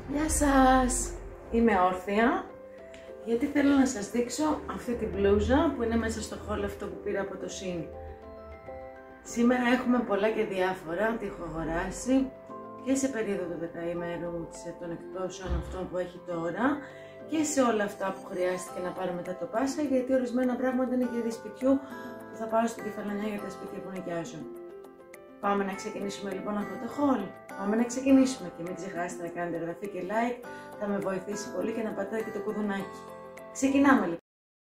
Γεια σας! Είμαι όρθια γιατί θέλω να σας δείξω αυτή την μπλούζα που είναι μέσα στο haul αυτό που πήρα από το Shein. Σήμερα έχουμε πολλά και διάφορα, τη έχω αγοράσει και σε περίοδο του δεκαήμερου των εκπτώσεων αυτών που έχει τώρα και σε όλα αυτά που χρειάστηκε να πάρω μετά το Πάσχα, γιατί ορισμένα πράγματα είναι και σπιτιού που θα πάω στην Κεφαλονιά για τα σπίτια που νοικιάζω. Πάμε να ξεκινήσουμε λοιπόν αυτό το haul. Πάμε να ξεκινήσουμε και μην ξεχάσετε να κάνετε εγγραφή και like, θα με βοηθήσει πολύ, και να πατάτε και το κουδουνάκι. Ξεκινάμε λοιπόν.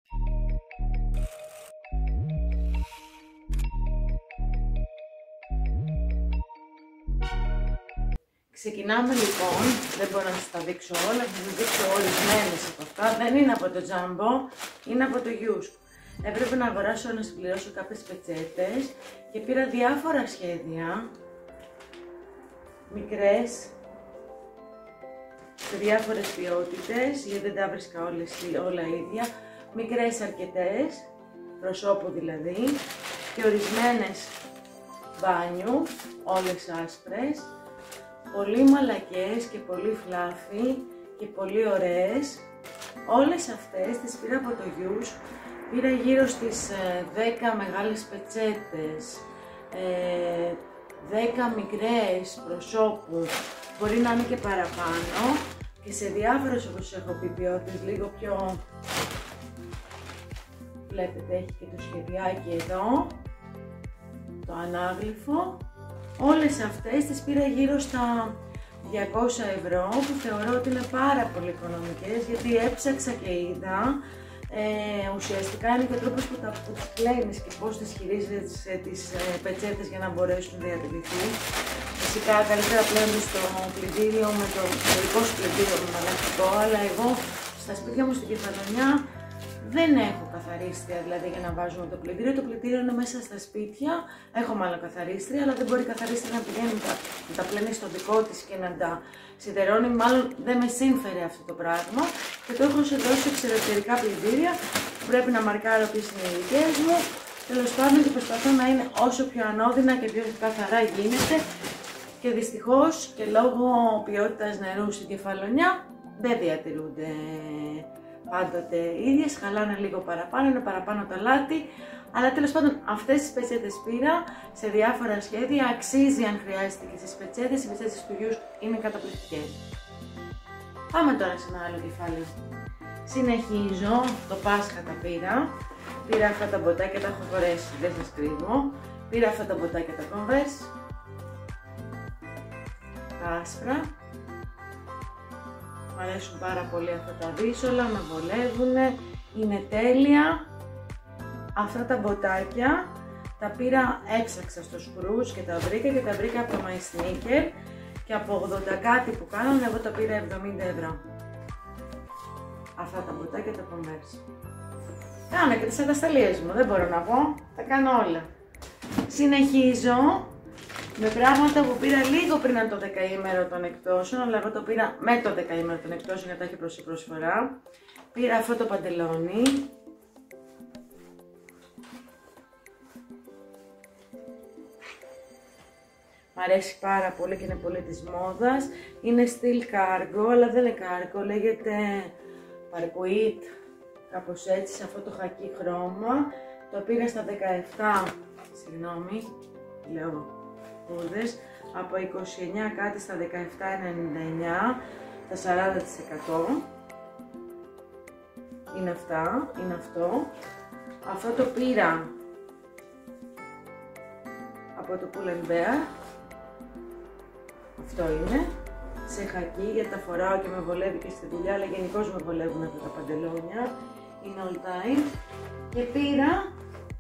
Ξεκινάμε λοιπόν, δεν μπορώ να σας τα δείξω όλα, θα σας δείξω ορισμένες από αυτά. Δεν είναι από το Jumbo, είναι από το Yousk. Έπρεπε να αγοράσω να συμπληρώσω κάποιες πετσέτες και πήρα διάφορα σχέδια, μικρές, σε διάφορες ποιότητες, γιατί δεν τα βρίσκα όλα ίδια, μικρές αρκετές, προσώπου δηλαδή, και ορισμένες μπάνιου, όλες άσπρες, πολύ μαλακές και πολύ φλάφι και πολύ ωραίες. Όλες αυτές τις πήρα από το Yousk. Πήρα γύρω στις 10 μεγάλες πετσέτες, 10 μικρές προσώπου, μπορεί να είναι και παραπάνω, και σε διάφορες, όπως έχω πει, ποιότητες, λίγο πιο, βλέπετε έχει και το σχεδιάκι εδώ, το ανάγλυφο. Όλες αυτές τις πήρα γύρω στα 200 ευρώ, που θεωρώ ότι είναι πάρα πολύ οικονομικές, γιατί έψαξα και είδα. Ουσιαστικά είναι και ο τρόπος που τις πλένεις και πώς τις χειρίζεσαι τις πετσέτες για να μπορέσουν να διατηρηθεί. Φυσικά καλύτερα πλένονται στο πλυντήριο με το δικό σου πλυντήριο με μαλακτικό, αλλά εγώ στα σπίτια μου στην Κεφαλονιά δεν έχω καθαρίστρια, δηλαδή για να βάζουμε το πλυντήριο. Το πλυντήριο είναι μέσα στα σπίτια, έχω μάλλον καθαρίστρια, αλλά δεν μπορεί η καθαρίστρια να πηγαίνει να τα πλένει στο δικό της και να τα σιδερώνει. Μάλλον δεν με σύμφερε αυτό το πράγμα και το έχω σε δώσει εξωτερικά πλυντήρια που πρέπει να μαρκάρω ποιες είναι οι δικές μου. Τέλος πάντων, και προσπαθώ να είναι όσο πιο ανώδυνα και πιο καθαρά γίνεται, και δυστυχώς και λόγω ποιότητας νερού στην Κεφαλονιά δεν διατηρούνται πάντοτε ίδιες, χαλάνε λίγο παραπάνω, είναι παραπάνω το αλάτι. Αλλά τέλος πάντων αυτές τις πετσέτες πήρα σε διάφορα σχέδια, αξίζει αν χρειάζεται και στις πετσέτες. Οι πετσέτες του Yousk είναι καταπληκτικές. Πάμε τώρα σε ένα άλλο κεφάλαιο. Συνεχίζω, το Πάσχα τα πήρα. Πήρα αυτά τα μποτάκια, τα έχω φορέσει, δεν σας κρύβω. Πήρα αυτά τα μποτάκια τα Converse, τα άσπρα. Μου αρέσουν πάρα πολύ αυτά τα δύσσολα, με βολεύουνε, είναι τέλεια. Αυτά τα μποτάκια τα πήρα, έψαξα στο Spruce και τα βρήκα από το My Sneaker, και από 80 κάτι που κάνανε, εγώ τα πήρα 70 ευρώ. Αυτά τα μποτάκια τα Converse. Κάνω και τις ατασταλίες μου, δεν μπορώ να πω, τα κάνω όλα. Συνεχίζω με πράγματα που πήρα λίγο πριν από το δεκαήμερο των εκπτώσεων, αλλά εγώ το πήρα με το δεκαήμερο των εκπτώσεων γιατί τα έχει προσφορά. Πήρα αυτό το παντελόνι. Μ' αρέσει πάρα πολύ και είναι πολύ της μόδας. Είναι στυλ cargo, αλλά δεν είναι cargo, λέγεται parquet, κάπως έτσι, σε αυτό το χακί χρώμα. Το πήρα στα 17, συγγνώμη, λέω από 29 κάτι στα 17,99, τα 40%. Είναι αυτά, είναι αυτό. Αυτό το πήρα από το Pull & Bear. Αυτό είναι, σε χακί, γιατί τα φοράω και με βολεύει και στη δουλειά, αλλά γενικώς με βολεύουν αυτά τα παντελόνια. Είναι all time. Και πήρα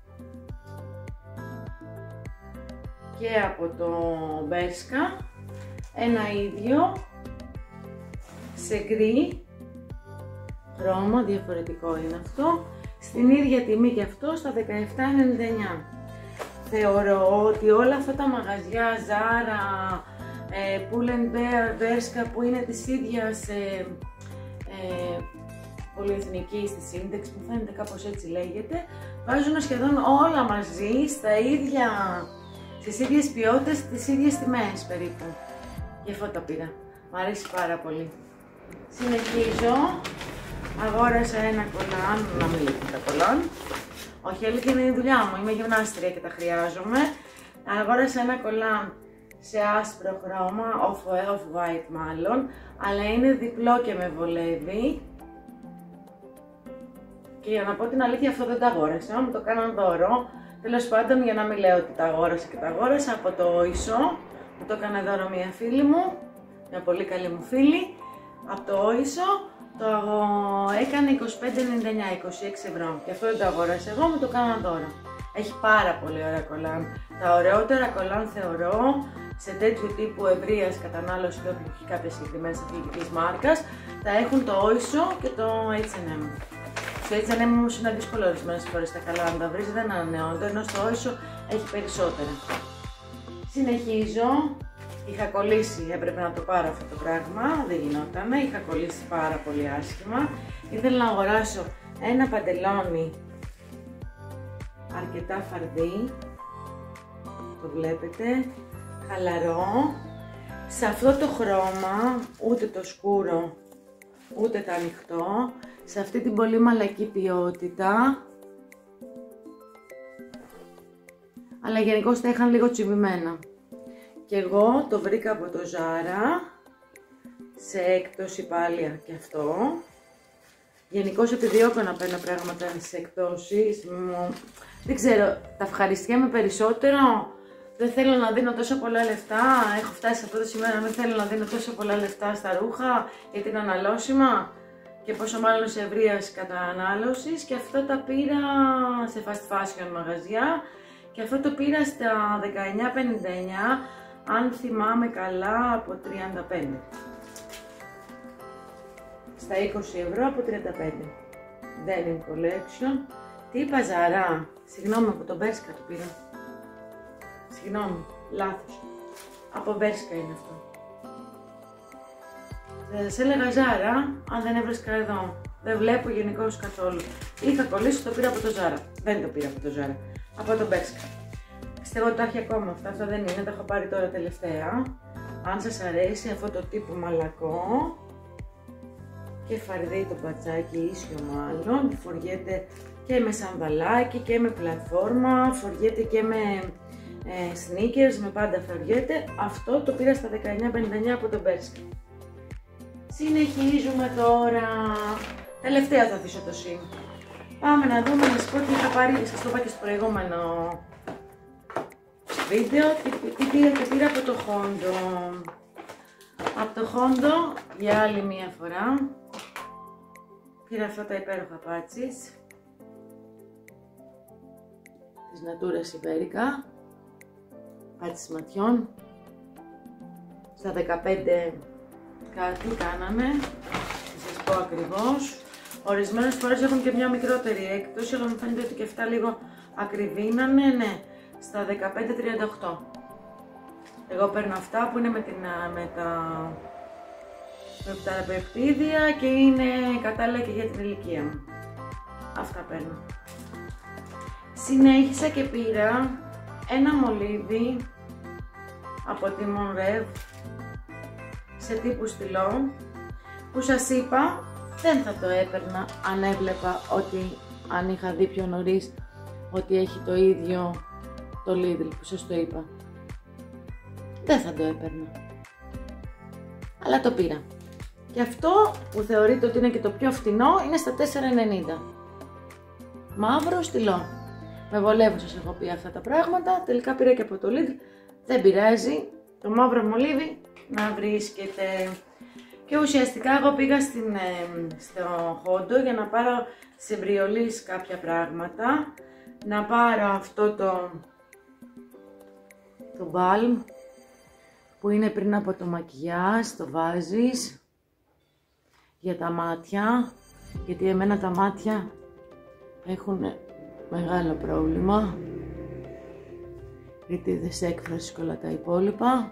και από το Bershka ένα ίδιο σε γκρι χρώμα, διαφορετικό είναι αυτό, στην ίδια τιμή και αυτό, στα 17,99. Θεωρώ ότι όλα αυτά τα μαγαζιά, Zara, Pull & Bear, Bershka, που είναι της ίδιας πολυεθνικής της Index, που φαίνεται κάπως έτσι λέγεται, βάζουν σχεδόν όλα μαζί στα ίδια, στις ίδιες ποιότητες, τις ίδιες τιμές περίπου. Γι' αυτό τα πήρα. Μ' αρέσει πάρα πολύ. Συνεχίζω. Αγόρασα ένα κολάν, να μην λείπουν τα κολάν. Όχι, αλήθεια είναι η δουλειά μου, είμαι γυμνάστρια και τα χρειάζομαι. Αγόρασα ένα κολάν σε άσπρο χρώμα, off-white μάλλον, αλλά είναι διπλό και με βολεύει. Και για να πω την αλήθεια, αυτό δεν τα αγόρασα, μου το κάναν δώρο. Τέλος πάντων, για να μην λέω ότι τα αγόρασα και τα αγόρασα, από το Oysho, μου το έκανε δώρο μια φίλη μου, μια πολύ καλή μου φίλη. Από το Oysho το έκανε 25,99, 26 ευρώ. Και αυτό δεν το αγόρασα εγώ, μου το κάναν δώρο. Έχει πάρα πολύ ωραία κολάν. Τα ωραιότερα κολάν θεωρώ σε τέτοιου τύπου ευρείας κατανάλωση και όχι κάποιες συγκεκριμένες αθλητικής μάρκας, θα έχουν το Oysho και το H&M. Στο H&M όμως είναι δύσκολο ορισμένες φορές τα καλά να τα βρεις, δεν ανανεώνονται, ενώ στο Oysho έχει περισσότερα. Συνεχίζω. Είχα κολλήσει, έπρεπε να το πάρω αυτό το πράγμα, δεν γινότανε, είχα κολλήσει πάρα πολύ άσχημα. Ήθελα να αγοράσω ένα παντελόνι αρκετά φαρδί, το βλέπετε, χαλαρό, σε αυτό το χρώμα, ούτε το σκούρο, ούτε το ανοιχτό, σε αυτή την πολύ μαλακή ποιότητα, αλλά γενικώς τα είχαν λίγο τσιμπημένα. Και εγώ το βρήκα από το Zara, σε έκπτωση πάλι και αυτό. Γενικώς επιδιώκω να παίρνω πράγματα σε εκπτώσεις, δεν ξέρω, τα ευχαριστιέμαι περισσότερο, δεν θέλω να δίνω τόσο πολλά λεφτά, έχω φτάσει σε αυτό το σημείο να μην θέλω να δίνω τόσο πολλά λεφτά στα ρούχα, γιατί είναι αναλώσιμα και πόσο μάλλον σε ευρείας κατανάλωσης, και αυτό τα πήρα σε fast fashion μαγαζιά και αυτό το πήρα στα 19,59, αν θυμάμαι καλά από 35. Στα 20 ευρώ από 35. Denim Collection. Τι είπα, Zara? Συγγνώμη, από τον Bershka το πήρα. Συγγνώμη, λάθος. Από Bershka είναι αυτό. Θα σας έλεγα Zara, αν δεν έβρισκα εδώ. Δεν βλέπω γενικώς καθόλου. Είχα κολλήσει, το πήρα από το Zara. Δεν το πήρα από το Zara. Από τον Bershka. Πιστεύω ότι τα έχει ακόμα αυτά δεν είναι, τα έχω πάρει τώρα τελευταία. Αν σας αρέσει αυτό το τύπο μαλακό και φαρδί το πατσάκι, ίσιο μάλλον, φοριέται και με σανδαλάκι και με πλατφόρμα, φοριέται και με sneakers, με πάντα φοριέται. Αυτό το πήρα στα 19,59 από τον Bershka. Συνεχίζουμε τώρα. Τελευταία θα αφήσω το sim. Πάμε να δούμε, να σας πω τι είχα πάρει, σας το είπα και στο προηγούμενο βίντεο, τι πήρα και πήρα από το Hondo. Από το Hondo, για άλλη μία φορά, πήρα αυτά τα υπέροχα πάτσις της Natura Siberica, πάτσις ματιών, στα 15 κάτι κάνανε, θα σας πω ακριβώς. Ορισμένες φορές έχουν και μια μικρότερη έκπτωση, αλλά μου φαίνεται ότι και αυτά λίγο ακριβήνανε, ναι, στα 15,38. Εγώ παίρνω αυτά που είναι με τα παιχτίδια και είναι κατάλληλα και για την ηλικία μου. Αυτά παίρνω. Συνέχισα και πήρα ένα μολύβι από τη Monrev σε τύπου στυλό, που σας είπα δεν θα το έπαιρνα αν έβλεπα ότι, αν είχα δει πιο νωρίς ότι έχει το ίδιο το Lidl που σας το είπα. Δεν θα το έπαιρνα. Αλλά το πήρα. Και αυτό που θεωρείτε ότι είναι και το πιο φθηνό είναι στα 4,90. Μαύρο στυλό. Με βολεύουν, σας έχω πει αυτά τα πράγματα. Τελικά πήρα και από το Lidl. Δεν πειράζει. Το μαύρο μολύβι να βρίσκεται. Και ουσιαστικά εγώ πήγα στο Hondo για να πάρω σε Embryolisse κάποια πράγματα. Να πάρω αυτό το balm που είναι πριν από το μακιγιάζ, το βάζεις για τα μάτια, γιατί εμένα τα μάτια έχουν μεγάλο πρόβλημα, γιατί δεν σε έκφραση όλα τα υπόλοιπα.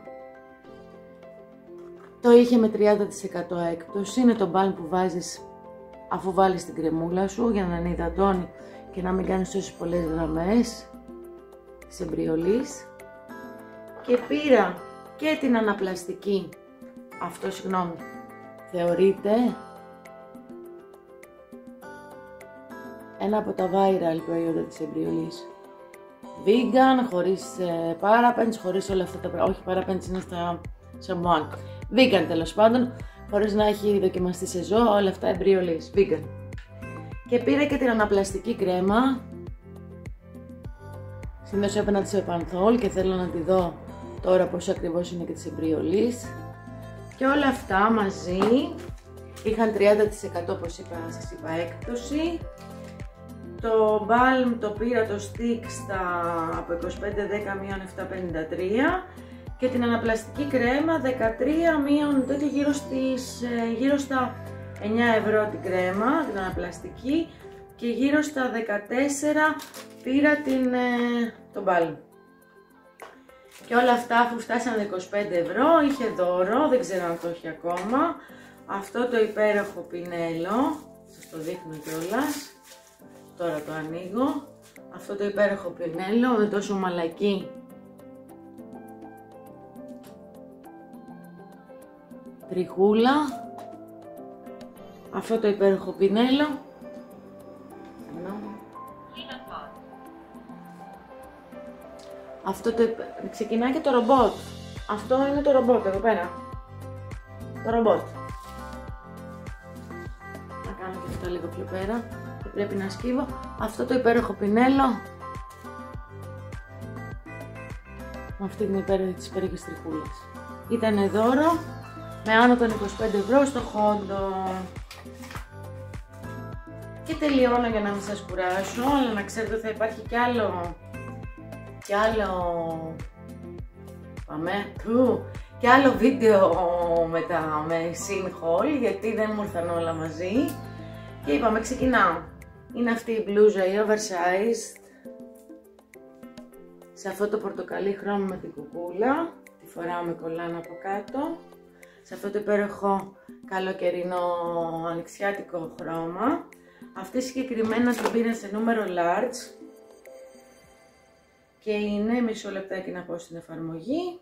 Το είχε με 30% έκπτωση, είναι το balm που βάζεις αφού βάλεις την κρεμούλα σου για να ανυδατώνει και να μην κάνεις τόσες πολλές γραμμές σε Embryolisse. Και πήρα και την αναπλαστική αυτό, συγγνώμη, θεωρείται ένα από τα viral προϊόντα της εμπριολής. Vegan, χωρίς parabens, χωρίς όλα αυτά τα πράγματα. Όχι, parabens είναι στα σαμπουάν. Vegan τέλος πάντων, χωρίς να έχει δοκιμαστεί σε ζώα, όλα αυτά εμπριολής. Vegan. Και πήρα και την αναπλαστική κρέμα. Συνήθως έπαιρνα τη Πανθόλ και θέλω να τη δω τώρα πώς ακριβώς είναι και της εμπριολής. Και όλα αυτά μαζί είχαν 30% όπως σας είπα έκπτωση. Το balm το πήρα το stick από 25-10 μείον 7,53 και την αναπλαστική κρέμα 13 μείον τότε γύρω στα 9 ευρώ την κρέμα, την αναπλαστική, και γύρω στα 14 πήρα το balm. Και όλα αυτά αφού φτάσανε 25 ευρώ είχε δώρο, δεν ξέρω αν το έχει ακόμα, αυτό το υπέροχο πινέλο, σας το δείχνω κιόλας. Τώρα το ανοίγω, αυτό το υπέροχο πινέλο, με τόσο μαλακή τριχούλα, αυτό το υπέροχο πινέλο, αυτό το ξεκινάει και το ρομπότ, αυτό είναι το ρομπότ εδώ πέρα, το ρομπότ. Να κάνω και αυτό λίγο πιο πέρα. Πρέπει να σκύβω αυτό το υπέροχο πινέλο με αυτή την τις υπέροχες τριχούλες. Ήταν δώρο με άνω των 25 ευρώ στο Χόντο. Και τελειώνω για να μην σας κουράσω, αλλά να ξέρετε ότι θα υπάρχει και άλλο βίντεο με Shein haul, γιατί δεν μου ήρθαν όλα μαζί. Και είπαμε ξεκινάω. Είναι αυτή η μπλούζα, η oversized, σε αυτό το πορτοκαλί χρώμα με την κουκούλα, τη φοράω με κολάνα από κάτω, σε αυτό το υπέροχο καλοκαιρινό ανοιξιάτικο χρώμα. Αυτή συγκεκριμένα την πήρα σε νούμερο large και είναι μισό λεπτάκι να πω στην εφαρμογή.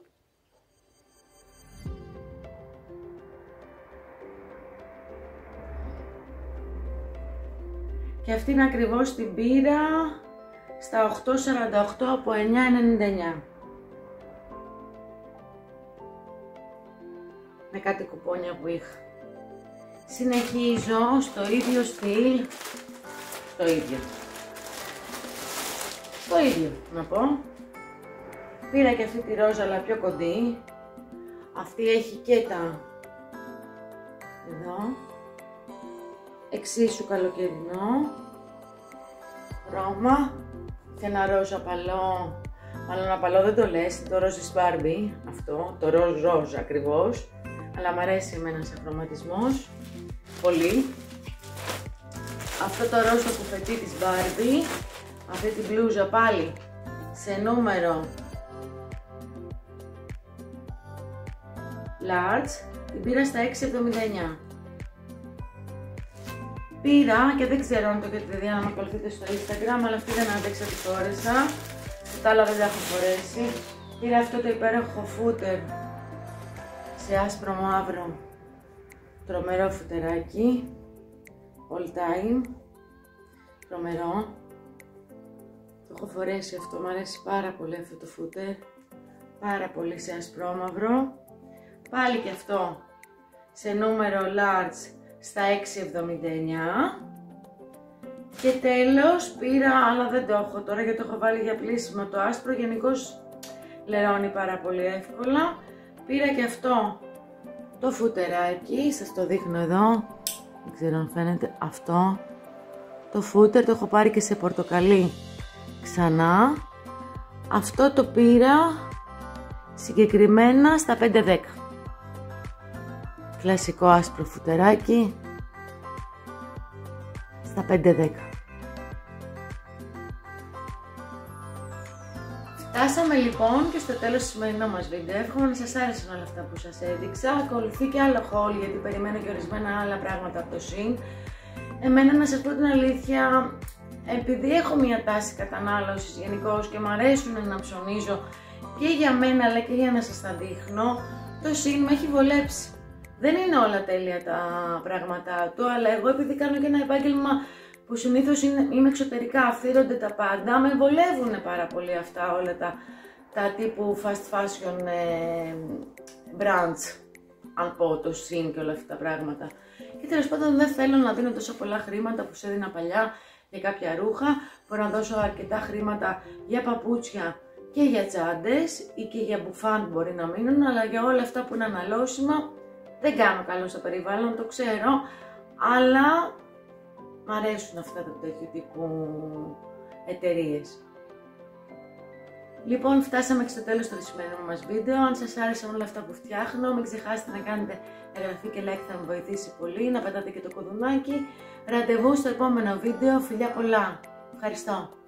Και αυτήν ακριβώς την πήρα στα 8,48 από 9,99. Με κάτι κουπόνια που είχα. Συνεχίζω στο ίδιο στυλ, το ίδιο να πω. Πήρα και αυτή τη ρόζα αλλά πιο κοντή. Αυτή έχει και τα εδώ. Εξίσου καλοκαιρινό χρώμα και ένα ροζ απαλό, μάλλον απαλό δεν το λες, το ροζ της Barbie, αυτό, το ροζ ακριβώς, αλλά μ' αρέσει εμένα σαν χρωματισμός, πολύ. Αυτό το ροζ το κουφετί της Barbie, αυτή την μπλούζα πάλι σε νούμερο large, την πήρα στα 6,79. Πήρα και δεν ξέρω αν το έχετε δει, αν με ακολουθείτε στο Instagram, αλλά αυτή δεν άντεξα, τη φόρεσα. Τα άλλα δεν τα έχω φορέσει. Πήρα αυτό το υπέροχο φούτερ σε άσπρο μαύρο. Τρομερό φουτεράκι. All time. Τρομερό. Το έχω φορέσει αυτό, μου αρέσει πάρα πολύ αυτό το φούτερ. Πάρα πολύ σε άσπρο μαύρο. Πάλι και αυτό σε νούμερο large στα 6,79 και τέλος πήρα, αλλά δεν το έχω τώρα γιατί το έχω βάλει για πλύσιμο, το άσπρο γενικώς λερώνει πάρα πολύ εύκολα. Πήρα και αυτό το φουτεράκι, σας το δείχνω εδώ, δεν ξέρω αν φαίνεται, αυτό το φούτερ το έχω πάρει και σε πορτοκαλί ξανά. Αυτό το πήρα συγκεκριμένα στα 5,10. Κλασικό άσπρο φουτεράκι στα 5,10. Φτάσαμε λοιπόν και στο τέλος του σημερινού μας βίντεο. Εύχομαι να σας άρεσαν όλα αυτά που σας έδειξα. Ακολουθεί και άλλο haul γιατί περιμένω και ορισμένα άλλα πράγματα από το Shein. Εμένα να σας πω την αλήθεια, επειδή έχω μια τάση κατανάλωσης γενικώς και μου αρέσουν να ψωνίζω και για μένα αλλά και για να σας τα δείχνω, το Shein με έχει βολέψει. Δεν είναι όλα τέλεια τα πράγματά του, αλλά εγώ επειδή κάνω και ένα επάγγελμα που συνήθως είμαι εξωτερικά, αφήνονται τα πάντα, με βολεύουν πάρα πολύ αυτά όλα τα τύπου fast fashion brands, αν πω το Shein και όλα αυτά τα πράγματα. Και τέλος πάντων δεν θέλω να δίνω τόσο πολλά χρήματα που σε έδινα παλιά για κάποια ρούχα, μπορώ να δώσω αρκετά χρήματα για παπούτσια και για τσάντες ή και για μπουφάν που μπορεί να μείνουν, αλλά για όλα αυτά που είναι αναλώσιμα δεν κάνω καλό στο περιβάλλον, το ξέρω, αλλά μ' αρέσουν αυτά τα τέτοιου τύπου εταιρείες. Λοιπόν, φτάσαμε και στο τέλος του σημερινού μας βίντεο. Αν σας άρεσαν όλα αυτά που φτιάχνω, μην ξεχάσετε να κάνετε εγγραφή και like, θα με βοηθήσει πολύ, να πατάτε και το κουδουνάκι. Ραντεβού στο επόμενο βίντεο, φιλιά πολλά. Ευχαριστώ.